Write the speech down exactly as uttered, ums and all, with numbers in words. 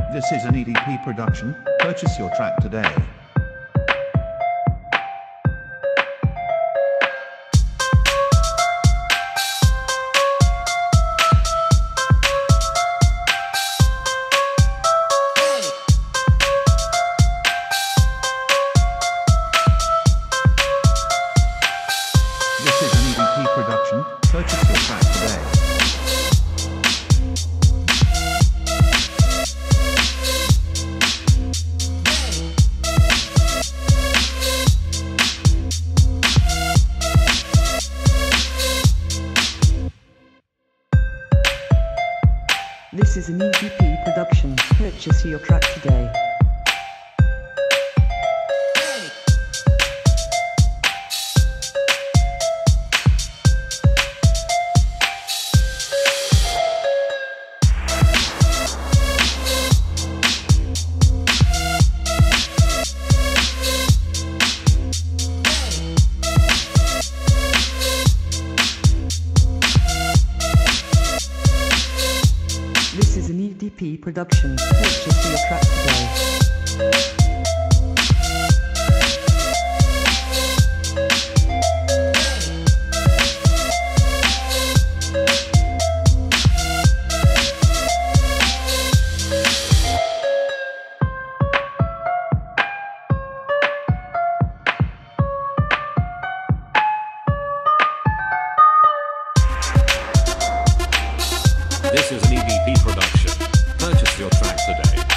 This is an E D P production. Purchase your track today. This is an E D P production. Purchase your track today. This is an E D P production. Purchase your track today. This is an E D P production. Purchase your track today. This is an E D P production. Purchase your track today.